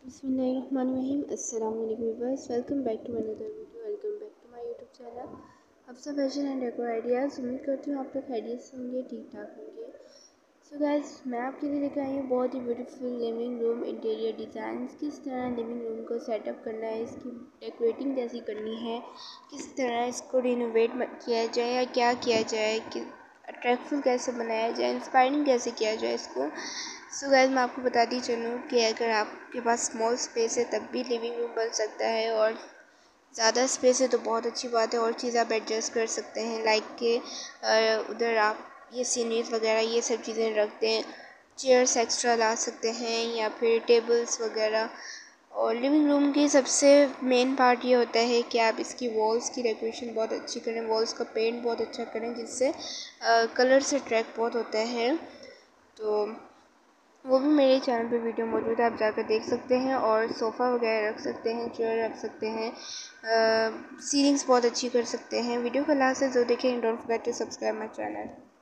बिस्मिल्लाहिर्रहमानिर्रहीम। अस्सलाम वालेकुम viewers, welcome back to another video. Welcome back to my YouTube channel Hafsa fashion and decor ideas. उम्मीद करती हूँ आप लोग खैरियत से होंगे, ठीक ठाक होंगे। सो गाइस, मैं आपके लिए लेकर आई हूँ बहुत ही beautiful living room interior design. किस तरह लिविंग रूम को सेटअप करना है, इसकी डेकोरेटिंग कैसी करनी है, किस तरह इसको रिनोवेट किया जाए या क्या किया जाए, कि अट्रैक्टिव कैसे बनाया जाए, इंस्पायरिंग कैसे किया जाए इसको। सो गाइस, मैं आपको बताती चलूँ कि अगर आपके पास स्मॉल स्पेस है तब भी लिविंग रूम बन सकता है, और ज़्यादा स्पेस है तो बहुत अच्छी बात है, और चीज़ आप एडजस्ट कर सकते हैं। लाइक के उधर आप ये सीनरीज वगैरह ये सब चीज़ें रखते हैं, चेयर्स एक्स्ट्रा ला सकते हैं या फिर टेबल्स वगैरह। और लिविंग रूम की सबसे मेन पार्ट ये होता है कि आप इसकी वॉल्स की डेकोरेशन बहुत अच्छी करें, वॉल्स का पेंट बहुत अच्छा करें, जिससे कलर से अट्रैक्ट बहुत होता है। तो वो भी मेरे चैनल पे वीडियो मौजूद है, आप जाकर देख सकते हैं। और सोफ़ा वगैरह रख सकते हैं, चेयर रख सकते हैं, सीलिंग्स बहुत अच्छी कर सकते हैं। वीडियो को लास्ट से जो देखें, don't forget to subscribe my channel.